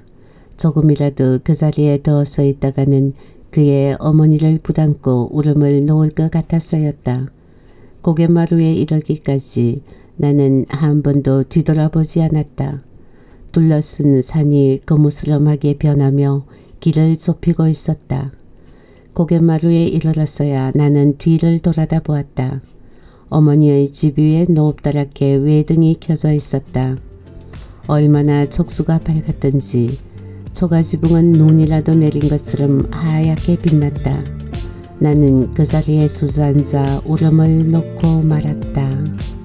조금이라도 그 자리에 더 서 있다가는 그의 어머니를 부담고 울음을 놓을 것 같았어였다. 고갯마루에 이르기까지 나는 한 번도 뒤돌아보지 않았다. 둘러쓴 산이 거무스름하게 변하며 길을 좁히고 있었다. 고갯마루에 이르렀어야 나는 뒤를 돌아다 보았다. 어머니의 집 위에 높다랗게 외등이 켜져 있었다. 얼마나 촉수가 밝았던지 초가지붕은 눈이라도 내린 것처럼 하얗게 빛났다. 나는 그 자리에 주저앉아 울음을 놓고 말았다.